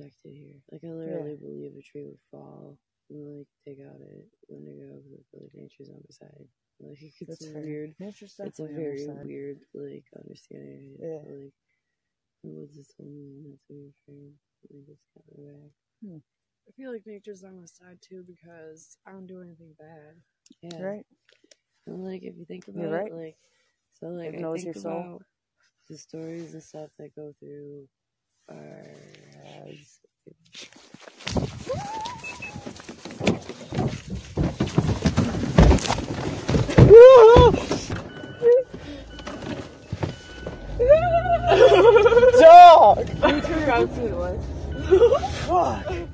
protected here. Like, I literally believe a tree would fall and, like, take out it when they go, because I feel like nature's on my side. Like, it's weird. Nature's It's a very weird, like, understanding. Yeah. Like, the woods is only not to be afraid. Like, it's got my back. I feel like nature's on my side, too, because I don't do anything bad. Yeah. Right. And, like, if you think about it, like, so, like, I think about the stories and stuff that go through our heads. Dog! Can you turn around to the left? Fuck!